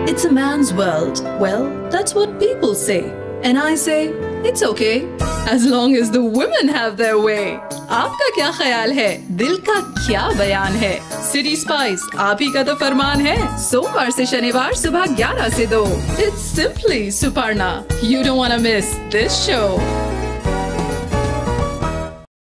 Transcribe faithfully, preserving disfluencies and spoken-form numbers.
It's a man's world. Well, that's what people say. And I say, it's okay. As long as the women have their way. आपका क्या ख्याल है? दिल का क्या बयान है? सिटी स्पाइस आप ही का तो फरमान है. सोमवार से शनिवार सुबह ग्यारह से दो. It's simply Suparnaa. You don't want to miss this show.